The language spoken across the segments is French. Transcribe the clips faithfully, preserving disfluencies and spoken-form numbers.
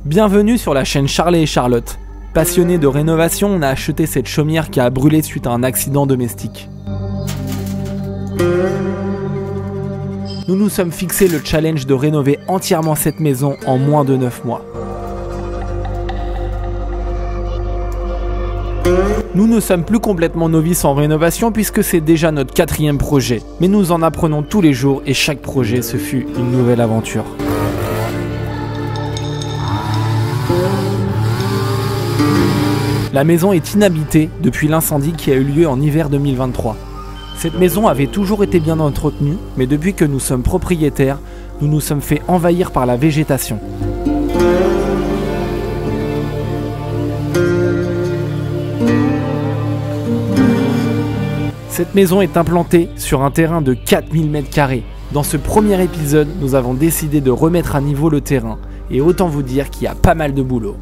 Bienvenue sur la chaîne Charlet et Charlotte. Passionné de rénovation, on a acheté cette chaumière qui a brûlé suite à un accident domestique. Nous nous sommes fixé le challenge de rénover entièrement cette maison en moins de neuf mois. Nous ne sommes plus complètement novices en rénovation puisque c'est déjà notre quatrième projet. Mais nous en apprenons tous les jours et chaque projet, ce fut une nouvelle aventure. La maison est inhabitée depuis l'incendie qui a eu lieu en hiver deux mille vingt-trois. Cette maison avait toujours été bien entretenue, mais depuis que nous sommes propriétaires, nous nous sommes fait envahir par la végétation. Cette maison est implantée sur un terrain de quatre mille mètres carrés. Dans ce premier épisode, nous avons décidé de remettre à niveau le terrain, et autant vous dire qu'il y a pas mal de boulot.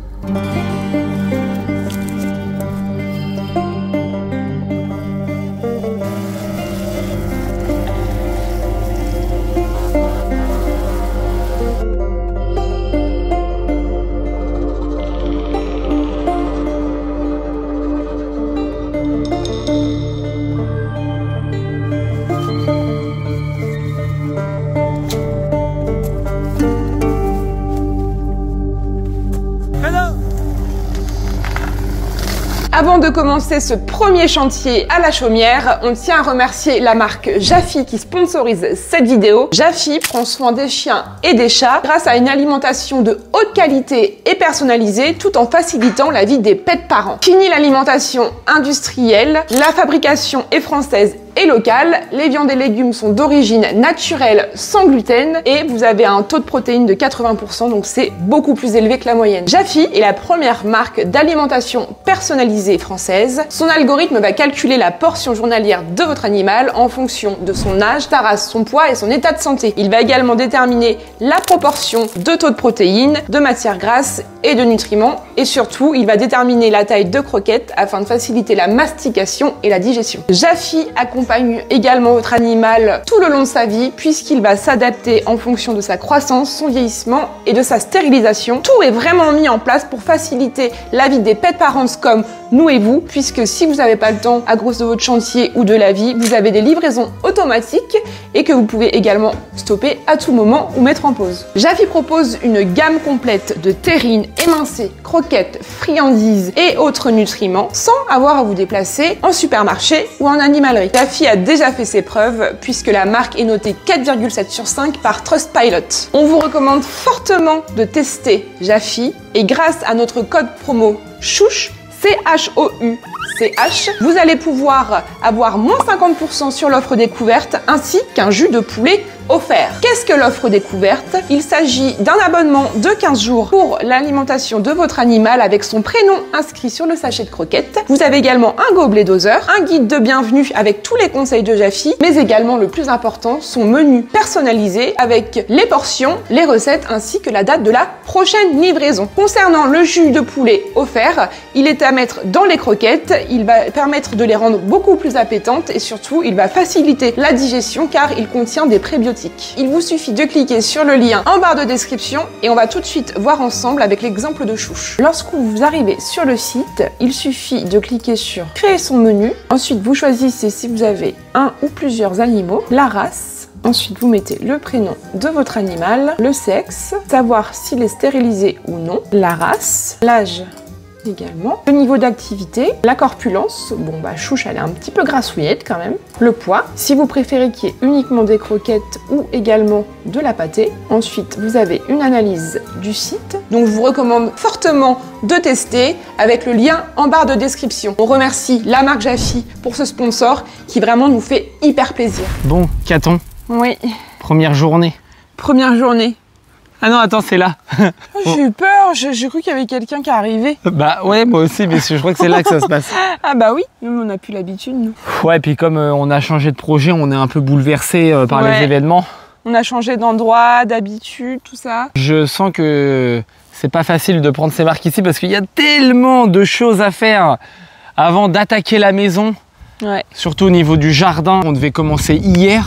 Avant de commencer ce premier chantier à la chaumière, on tient à remercier la marque Jaffy qui sponsorise cette vidéo. Jaffy prend soin des chiens et des chats grâce à une alimentation de haute qualité et personnalisée tout en facilitant la vie des pets parents. Fini l'alimentation industrielle, la fabrication est française et locale, les viandes et légumes sont d'origine naturelle sans gluten et vous avez un taux de protéines de quatre-vingts pour cent, donc c'est beaucoup plus élevé que la moyenne. Jaffy est la première marque d'alimentation personnalisée française. Son algorithme va calculer la portion journalière de votre animal en fonction de son âge, sa race, son poids et son état de santé. Il va également déterminer la proportion de taux de protéines, de matières grasses et de nutriments et surtout il va déterminer la taille de croquettes afin de faciliter la mastication et la digestion. Jaffy accompagne également votre animal tout le long de sa vie puisqu'il va s'adapter en fonction de sa croissance, son vieillissement et de sa stérilisation. Tout est vraiment mis en place pour faciliter la vie des pet parents comme nous et vous, puisque si vous n'avez pas le temps à cause de votre chantier ou de la vie, vous avez des livraisons automatiques et que vous pouvez également stopper à tout moment ou mettre en pause. Jaffy propose une gamme complète de terrines émincées, croquettes, friandises et autres nutriments sans avoir à vous déplacer en supermarché ou en animalerie. Jaffy a déjà fait ses preuves puisque la marque est notée quatre virgule sept sur cinq par Trustpilot. On vous recommande fortement de tester Jaffy et grâce à notre code promo Chouch, C H O U C H, vous allez pouvoir avoir moins cinquante pour cent sur l'offre découverte ainsi qu'un jus de poulet offert. Qu'est-ce que l'offre découverte? Il s'agit d'un abonnement de quinze jours pour l'alimentation de votre animal avec son prénom inscrit sur le sachet de croquettes. Vous avez également un gobelet doseur, un guide de bienvenue avec tous les conseils de Jaffy, mais également le plus important, son menu personnalisé avec les portions, les recettes ainsi que la date de la prochaine livraison. Concernant le jus de poulet offert, il est à mettre dans les croquettes, il va permettre de les rendre beaucoup plus appétantes et surtout il va faciliter la digestion car il contient des prébiotiques. Il vous suffit de cliquer sur le lien en barre de description et on va tout de suite voir ensemble avec l'exemple de Chouch. Lorsque vous arrivez sur le site, il suffit de cliquer sur créer son menu. Ensuite, vous choisissez si vous avez un ou plusieurs animaux, la race. Ensuite, vous mettez le prénom de votre animal, le sexe, savoir s'il est stérilisé ou non, la race, l'âge également, le niveau d'activité, la corpulence, bon bah Chouch elle est un petit peu grassouillette quand même, le poids, si vous préférez qu'il y ait uniquement des croquettes ou également de la pâtée. Ensuite vous avez une analyse du site, donc je vous recommande fortement de tester avec le lien en barre de description. On remercie la marque Jaffy pour ce sponsor qui vraiment nous fait hyper plaisir. Bon, Caton. Oui. Première journée. Première journée. Ah non, attends, c'est là. Oh, j'ai eu peur, j'ai cru qu'il y avait quelqu'un qui arrivait. Bah ouais, moi aussi, mais je crois que c'est là que ça se passe. Ah bah oui, nous on n'a plus l'habitude, nous. Ouais, puis comme euh, on a changé de projet, on est un peu bouleversé euh, par ouais. les événements. On a changé d'endroit, d'habitude, tout ça. Je sens que c'est pas facile de prendre ces marques ici parce qu'il y a tellement de choses à faire avant d'attaquer la maison. Ouais. Surtout au niveau du jardin, on devait commencer hier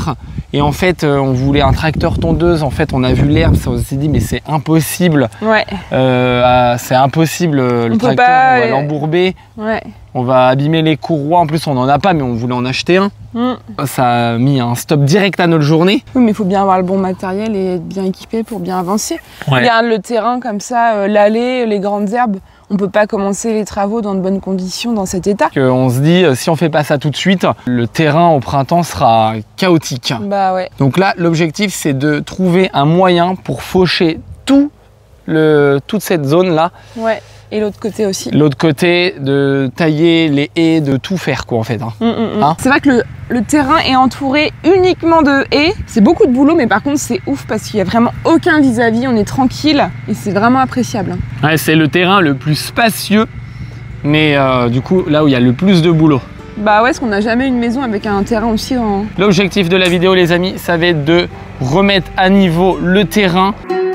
Et en fait, euh, on voulait un tracteur tondeuse. En fait, on a vu l'herbe, on s'est dit, mais c'est impossible. Ouais. Euh, c'est impossible, le on tracteur, pas, on va euh... l'embourber. Ouais. On va abîmer les courroies. En plus, on n'en a pas, mais on voulait en acheter un. Mm. Ça a mis un stop direct à notre journée. Oui, mais il faut bien avoir le bon matériel et être bien équipé pour bien avancer. Ouais. Regarde le terrain comme ça, euh, l'allée, les grandes herbes. On peut pas commencer les travaux dans de bonnes conditions dans cet état. On se dit, si on fait pas ça tout de suite, le terrain au printemps sera chaotique. Bah ouais. Donc là, l'objectif, c'est de trouver un moyen pour faucher tout le, toute cette zone-là. Ouais. Et l'autre côté aussi. L'autre côté, de tailler les haies, de tout faire quoi en fait. Hein. Mmh, mmh. Hein, c'est vrai que le, le terrain est entouré uniquement de haies. C'est beaucoup de boulot, mais par contre c'est ouf parce qu'il n'y a vraiment aucun vis-à-vis, on est tranquille et c'est vraiment appréciable. Ouais, c'est le terrain le plus spacieux, mais euh, du coup là où il y a le plus de boulot. Bah ouais, parce qu'on n'a jamais une maison avec un terrain aussi grand. L'objectif de la vidéo les amis, ça va être de remettre à niveau le terrain.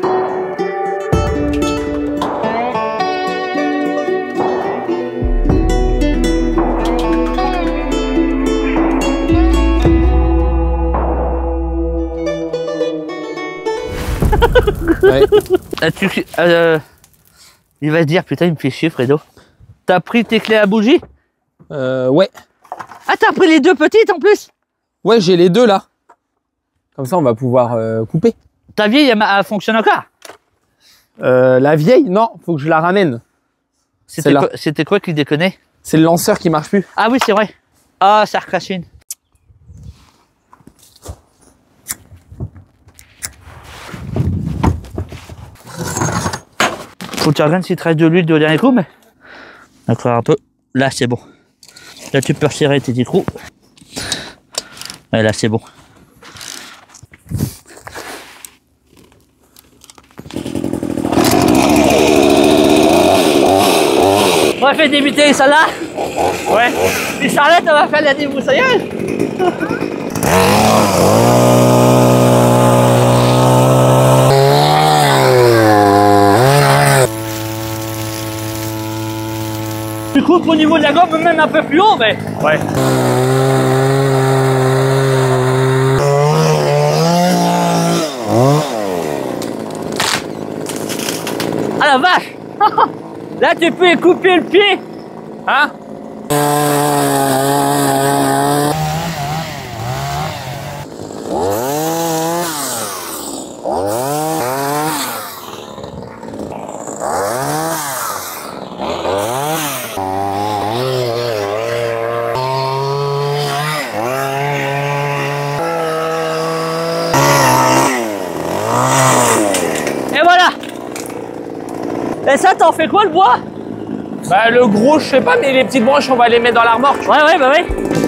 Ouais. Ah, tu, euh, il va se dire, putain, il me fait chier, Fredo. T'as pris tes clés à bougie? Euh, ouais. Ah, t'as pris les deux petites en plus? Ouais, j'ai les deux là. Comme ça, on va pouvoir euh, couper. Ta vieille, elle, elle fonctionne encore? euh, La vieille? Non, faut que je la ramène. C'était quoi, c'était quoi qui déconnait? C'est le lanceur qui marche plus. Ah oui, c'est vrai. Ah, ça recrache une. Faut que tu regardes s'il te reste de l'huile de dernier coup, mais... D'accord, un peu. Là, c'est bon. Là, tu peux resserrer tes petits trous. Et là, c'est bon. On va faire débuter ça là. Ouais. Et Charlotte, on va faire la débroussaillage. Tu coupes au niveau de la gomme, même un peu plus haut, mais... Ouais. Ah la vache. Là, tu peux couper le pied. Hein? Et voilà. Et ça, t'en fais quoi le bois? Bah le gros, je sais pas, mais les petites branches, on va les mettre dans la remorque. Ouais, ouais, bah ouais.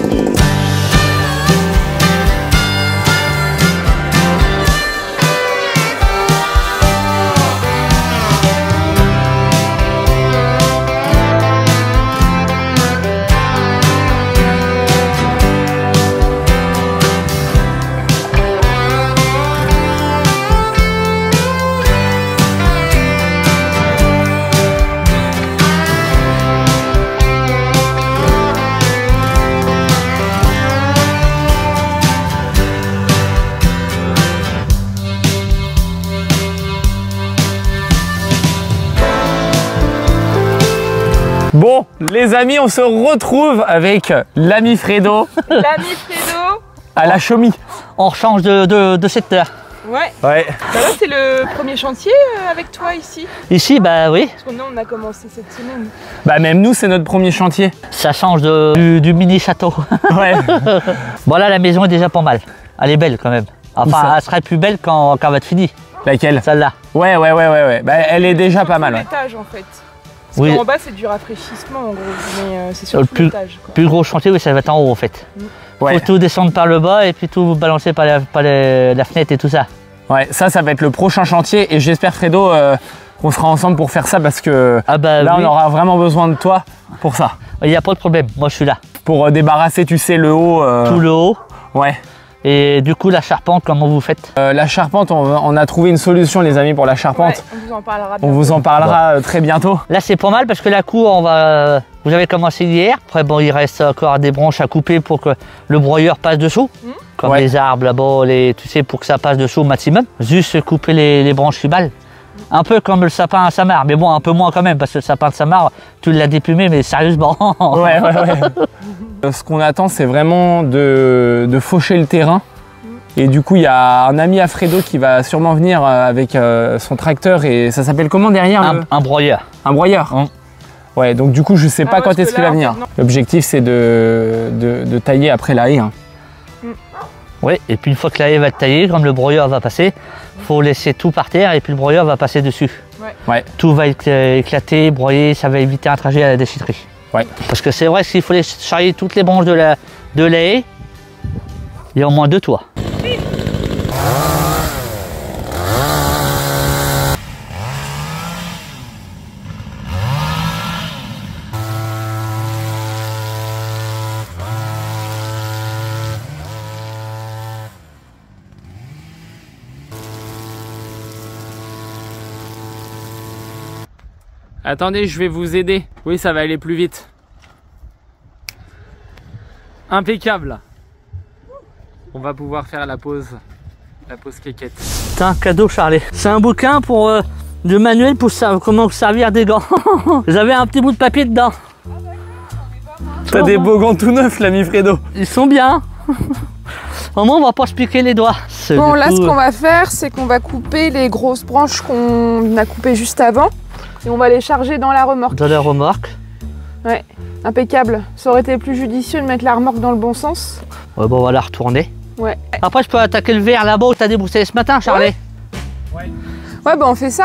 Bon, les amis, on se retrouve avec l'ami Fredo. L'ami Fredo. À la Chaumy. On change de, de, de secteur. Ouais. Ouais. Bah là, c'est le premier chantier euh, avec toi ici. Ici, bah oui. Parce que nous, on a commencé cette semaine. Bah même nous, c'est notre premier chantier. Ça change de, du, du mini château. Ouais. Bon là, la maison est déjà pas mal. Elle est belle quand même. Enfin, elle serait plus belle quand, quand elle va être finie. Laquelle? Celle-là. Ouais, ouais, ouais, ouais, ouais. Bah elle est déjà pas mal. Ouais. L'étage en fait. Parce Oui. qu'en bas, c'est du rafraîchissement en gros, mais euh, c'est Le surtout plus, l'étage. plus gros chantier, oui, ça va être en haut en fait. Ouais. Faut tout descendre par le bas et puis tout balancer par la, par les- la fenêtre et tout ça. Ouais, ça, ça va être le prochain chantier et j'espère Fredo euh, qu'on sera ensemble pour faire ça parce que Ah bah là, oui. on aura vraiment besoin de toi pour ça. Il n'y a pas de problème, moi je suis là. Pour euh, débarrasser, tu sais, le haut. euh, Tout le haut. Ouais. Et du coup, la charpente, comment vous faites? Euh, la charpente, on, on a trouvé une solution, les amis, pour la charpente. Ouais, on vous en parlera On bientôt. vous en parlera euh, très bientôt. Là, c'est pas mal parce que la cour, on va. Vous avez commencé hier. Après, bon, il reste encore des branches à couper pour que le broyeur passe dessous. Mmh. comme Ouais. les arbres là-bas, les, tu sais, pour que ça passe dessous au maximum. Juste couper les, les branches tribales. Un peu comme le sapin à Samar, mais bon, un peu moins quand même, parce que le sapin de Samar, tu l'as déplumé, mais sérieusement. Ouais, ouais, ouais. Ce qu'on attend, c'est vraiment de, de faucher le terrain. Et du coup, il y a un ami à Fredo qui va sûrement venir avec euh, son tracteur. Et ça s'appelle comment derrière Un, le... un broyeur. Un broyeur. Hum. Ouais, donc du coup, je sais Ah pas ouais, quand parce est-ce que qu'il là, va venir. en fait, non. L'objectif, c'est de, de, de tailler après la haie. Hein. Oui, et puis une fois que la haie va être taillée, comme le broyeur va passer, il faut laisser tout par terre et puis le broyeur va passer dessus. Ouais. Ouais. Tout va écl- éclater, broyer, ça va éviter un trajet à la déchetterie. Ouais. Parce que c'est vrai qu'il faut les charrier toutes les branches de la, de la haie, il y a au moins deux toits. Attendez, je vais vous aider. Oui, ça va aller plus vite. Impeccable. On va pouvoir faire la pause. La pause kékette. C'est un cadeau, Charlie. C'est un bouquin pour euh, de manuel pour sa- comment servir des gants. J'avais un petit bout de papier dedans. T'as des beaux gants tout neufs, l'ami Fredo. Ils sont bien. Au moins, on va pas se piquer les doigts. C'est Bon, du là, coup, ce qu'on va faire, c'est qu'on va couper les grosses branches qu'on a coupées juste avant. Et on va les charger dans la remorque. dans la remorque. Ouais, impeccable. Ça aurait été plus judicieux de mettre la remorque dans le bon sens. Ouais, bon, on va la retourner. Ouais. Après, je peux attaquer le verre là-bas où t'as déboussé ce matin, Charlie. Ouais, bah on fait ça.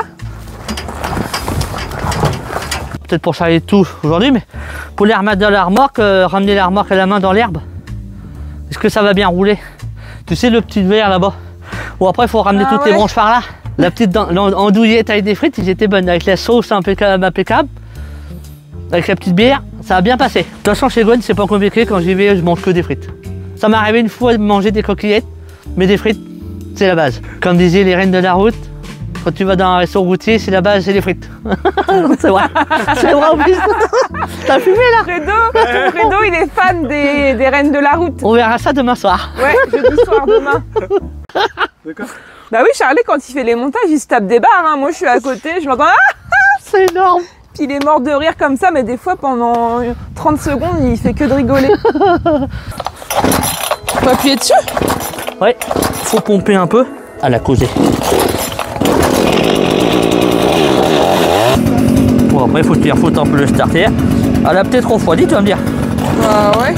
Peut-être pour charger tout aujourd'hui, mais pour les remettre dans la remorque, euh, ramener la remorque à la main dans l'herbe. Est-ce que ça va bien rouler? Tu sais, le petit verre là-bas. Ou après, il faut ramener Ah toutes ouais. les branches par là. La petite dan- l'an- andouillette avec des frites, ils étaient bonnes. Avec la sauce impeccable, impeccable. Avec la petite bière, ça a bien passé. De toute façon, chez Gwen, c'est pas compliqué. Quand j'y vais, je mange que des frites. Ça m'est arrivé une fois de manger des coquillettes, mais des frites, c'est la base. Comme disaient les reines de la route, quand tu vas dans un resto routier, c'est la base, c'est les frites. C'est vrai. C'est vrai en plus. T'as fumé là? Fredo, Fredo, il est fan des, des reines de la route. On verra ça demain soir. Ouais, jeudi soir demain. D'accord. Bah oui, Charlie, quand il fait les montages, il se tape des barres. Hein. Moi, je suis à côté, je l'entends. Ah, C'est énorme. puis il est mort de rire comme ça, mais des fois, pendant trente secondes, il fait que de rigoler. Faut appuyer dessus. Ouais, faut pomper un peu à la causée. Bon, après, il faut tenir foutre un peu le starter. Elle a peut-être refroidi, tu vas me dire. Bah ouais.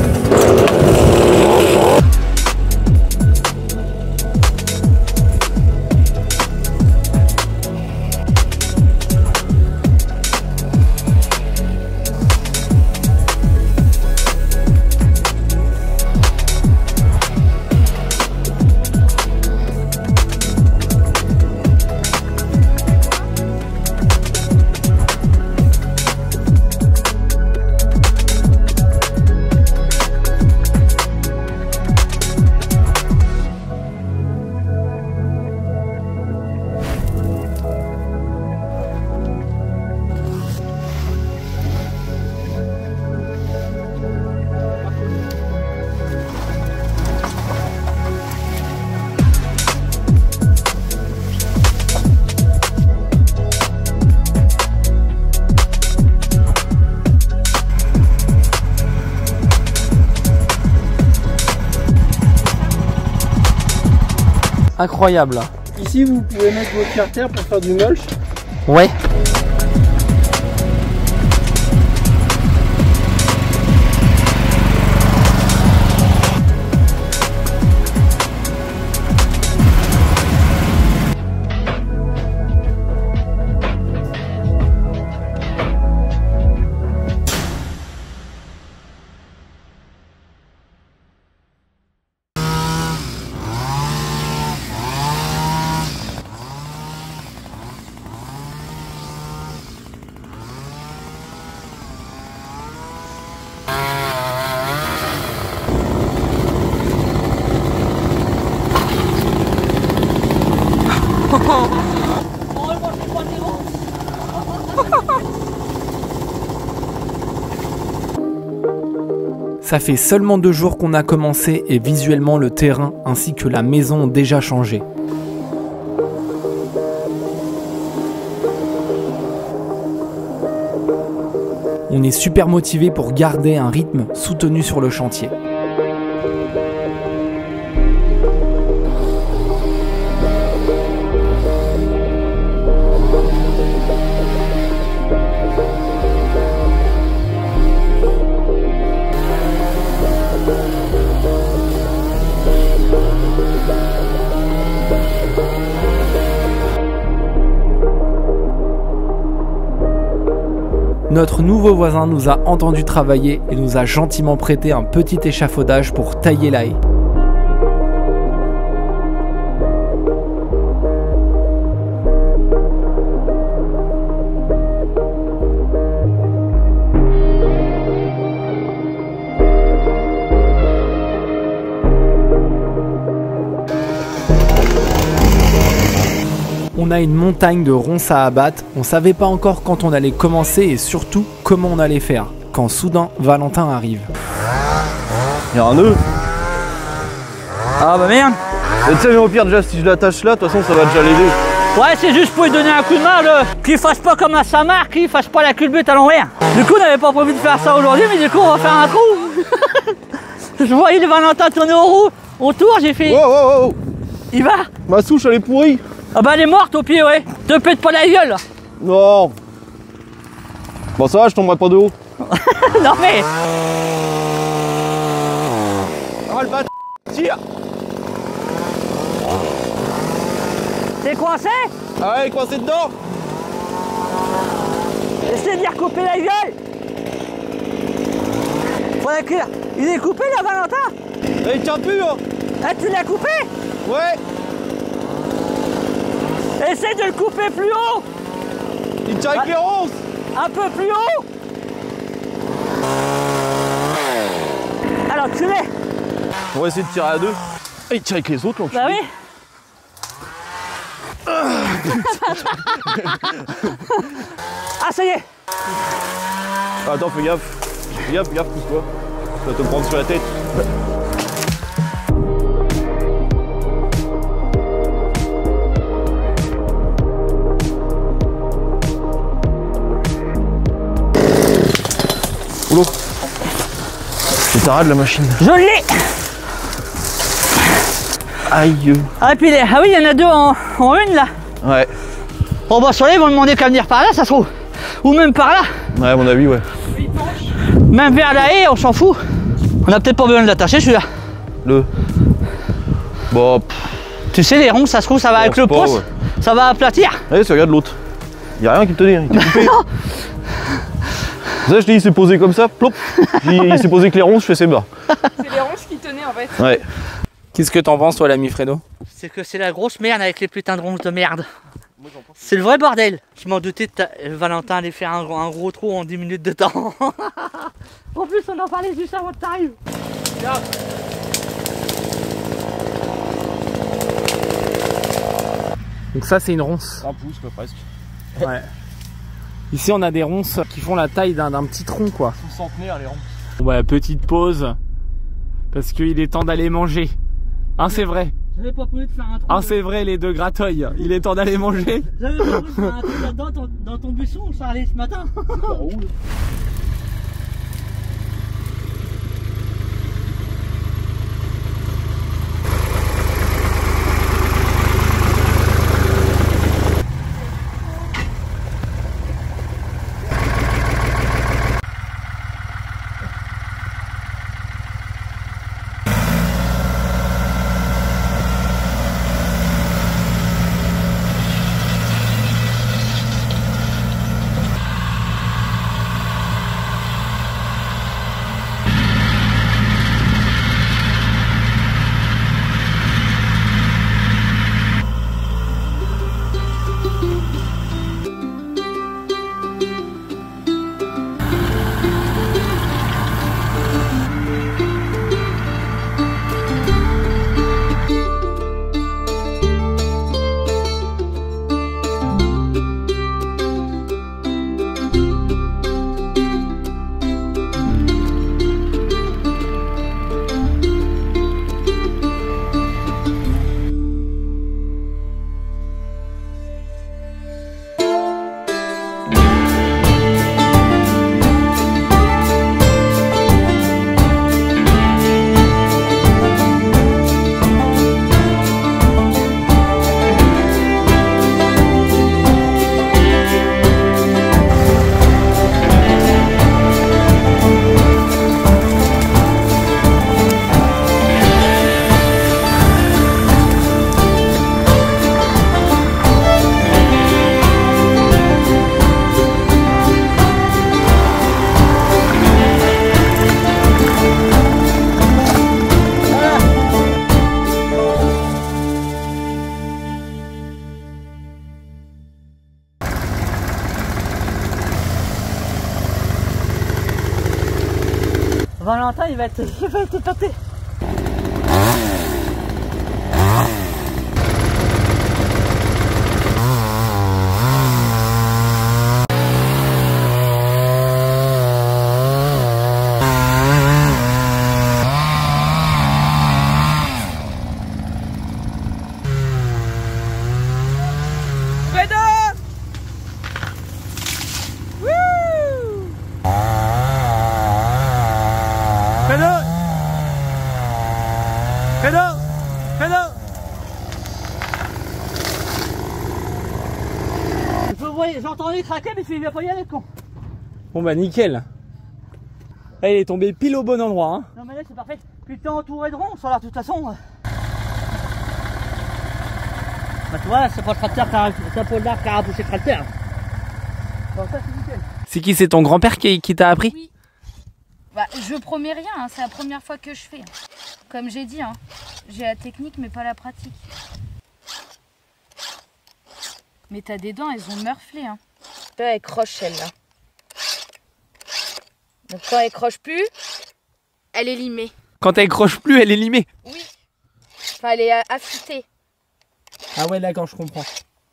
Incroyable. Ici, vous pouvez mettre votre carter pour faire du mulch. Ouais. Ça fait seulement deux jours qu'on a commencé et visuellement le terrain ainsi que la maison ont déjà changé. On est super motivé pour garder un rythme soutenu sur le chantier. Notre nouveau voisin nous a entendu travailler et nous a gentiment prêté un petit échafaudage pour tailler la haie. On a une montagne de ronces à abattre, on savait pas encore quand on allait commencer et surtout comment on allait faire, quand soudain Valentin arrive. Il y a un nœud. Ah bah merde. Et tu sais, mais au pire, déjà si je l'attache là, de toute façon ça va déjà l'aider. Ouais, c'est juste pour lui donner un coup de main, le... qu'il fasse pas comme à sa marque, qu'il fasse pas la culbute à l'envers. Du coup, on n'avait pas prévu de faire ça aujourd'hui, mais du coup, on va faire un trou. Je voyais le Valentin tourner au roue, autour, j'ai fait... Wow, wow, wow. Il va. Ma souche, elle est pourrie. Ah bah elle est morte au pied, ouais. Te pète pas la gueule. Non. Bon ça va, je tomberai pas de haut. Non mais... Ah le bat... Tire. T'es coincé? Ah ouais, coincé dedans. Essaye de lui recouper la gueule. Faudrait que... Il est coupé là, Valentin? Eh, il tient plus hein. Eh, tu l'as coupé? Ouais. Essaye de le couper plus haut. Il tient avec les ronces. Un peu plus haut. Alors tu l'es. On va essayer de tirer à deux. Et il tire avec les autres là. Bah oui. Ah ça y est. Attends, fais gaffe. Fais gaffe, fais gaffe, pousse-toi. Tu vas te prendre sur la tête. Oula. C'est ta rade la machine. Je l'ai. Aïe. Ah, et puis les... ah oui, il y en a deux en, en une là. Ouais. Bon bah sur les, ils vont demander qu'à venir par là, ça se trouve. Ou même par là. Ouais, à mon avis, ouais. Même vers la haie, on s'en fout. On a peut-être pas besoin de l'attacher celui-là. Le. Bon. Pff. Tu sais, les ronds, ça se trouve, ça va Bon, avec le pas, pouce, ouais. ça va aplatir. Allez, tu regardes l'autre. Y'a rien qui te dit, il t'est coupé. Ça, je t'ai dit, il s'est posé comme ça, plop. Il s'est posé avec les ronces, je fais c'est bas. C'est les ronces qui tenaient en fait. Ouais. Qu'est-ce que t'en penses toi l'ami Fredo? C'est que c'est la grosse merde avec les putains de ronces de merde. C'est le vrai bordel. Je m'en doutais que Valentin allait faire un, un gros trou en dix minutes de temps. En plus, on en parlait juste avant que t'arrives. Donc ça c'est une ronce. Un pouce, quoi, presque. Ouais. Ici on a des ronces qui font la taille d'un petit tronc quoi. Sous centenaire les ronces. Bon bah petite pause. Parce qu'il est temps d'aller manger. Hein c'est vrai. J'avais pas prévu de faire un trou. Hein c'est vrai les deux grateuils. Il est temps d'aller manger. J'avais pas prévu de faire un trou là-dedans dans, dans ton buisson, Charlie, ce matin. Valentin il va être, il va être épaté. J'entendais craquer mais il va pas y aller con. Bon bah nickel. Là, il est tombé pile au bon endroit. Hein. Non mais là c'est parfait. Puis t'es entouré de ronds, sur là de toute façon. Bah tu vois, c'est pas le tracteur qui a, c'est pas l'arc qui a repoussé le tracteur. Bon ça c'est nickel. C'est qui, c'est ton grand-père qui, qui t'a appris? Oui. Bah je promets rien, hein. C'est la première fois que je fais. Comme j'ai dit, hein. J'ai la technique mais pas la pratique. Mais t'as des dents, elles ont meurflé. Hein. Là, elle croche celle-là. Donc quand elle croche plus, elle est limée. Quand elle croche plus, elle est limée? Oui. Enfin, elle est affûtée. Ah ouais, d'accord, je comprends.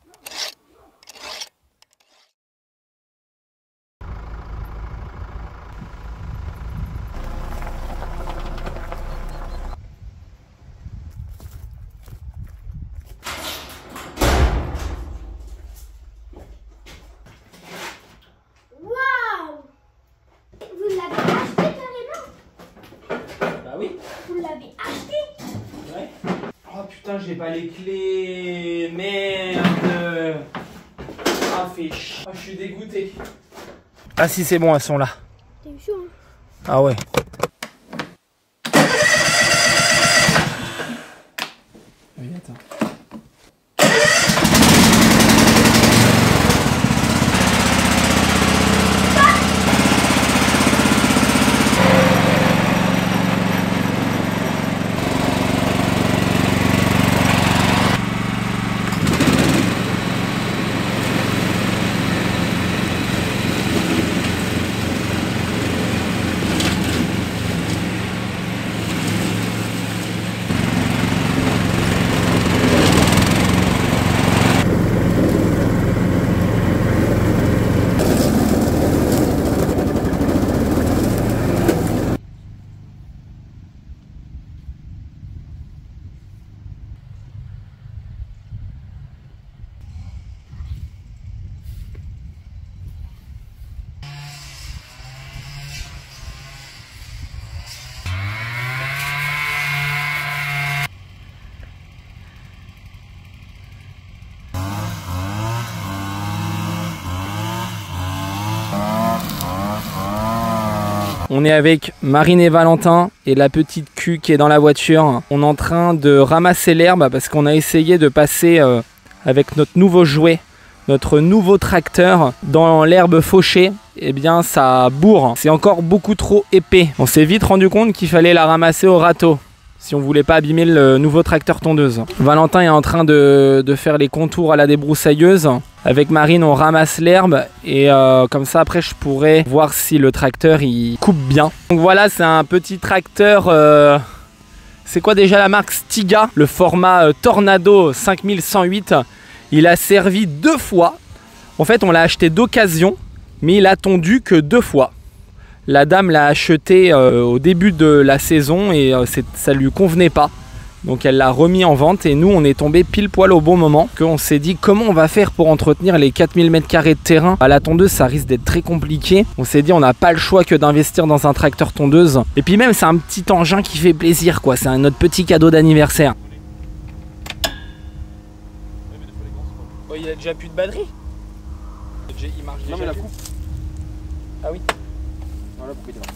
J'ai pas les clés, merde. Ah fait ch... Ah, je suis dégoûté. Ah si c'est bon, elles sont là. T'es chaud hein. Ah ouais. Oui, attends. On est avec Marine et Valentin et la petite Q qui est dans la voiture. On est en train de ramasser l'herbe parce qu'on a essayé de passer euh, avec notre nouveau jouet, notre nouveau tracteur dans l'herbe fauchée. Eh bien ça bourre, c'est encore beaucoup trop épais. On s'est vite rendu compte qu'il fallait la ramasser au râteau si on voulait pas abîmer le nouveau tracteur tondeuse. Valentin est en train de, de faire les contours à la débroussailleuse. Avec Marine on ramasse l'herbe et euh, comme ça après je pourrais voir si le tracteur il coupe bien. Donc voilà, c'est un petit tracteur, euh, c'est quoi déjà la marque? Stiga, le format euh, Tornado cinq mille cent huit. Il a servi deux fois. En fait on l'a acheté d'occasion mais il a tondu que deux fois. La dame l'a acheté euh, au début de la saison et euh, ça lui convenait pas. Donc elle l'a remis en vente et nous on est tombé pile poil au bon moment. Qu'on s'est dit comment on va faire pour entretenir les quatre mille mètres carrés de terrain. À la tondeuse ça risque d'être très compliqué. On s'est dit on n'a pas le choix que d'investir dans un tracteur tondeuse. Et puis même c'est un petit engin qui fait plaisir quoi. C'est notre petit cadeau d'anniversaire. Oh, il a déjà plus de batterie. Il marche déjà. Non mais la coupe. Ah oui. Voilà pourquoi il est là.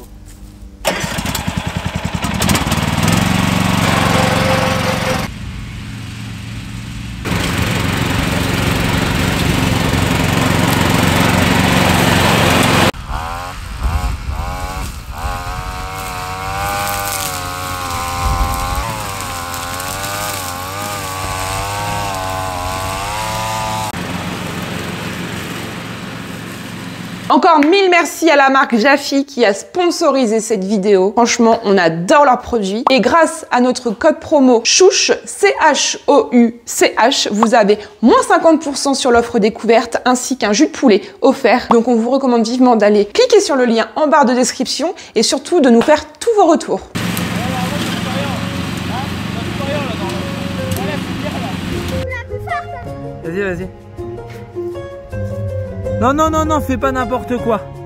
Encore mille merci à la marque Jaffy qui a sponsorisé cette vidéo. Franchement, on adore leurs produits. Et grâce à notre code promo CHOUCH, C H O U C H, vous avez moins cinquante pour cent sur l'offre découverte ainsi qu'un jus de poulet offert. Donc on vous recommande vivement d'aller cliquer sur le lien en barre de description et surtout de nous faire tous vos retours. Vas-y, vas-y. Non, non, non, non, fais pas n'importe quoi.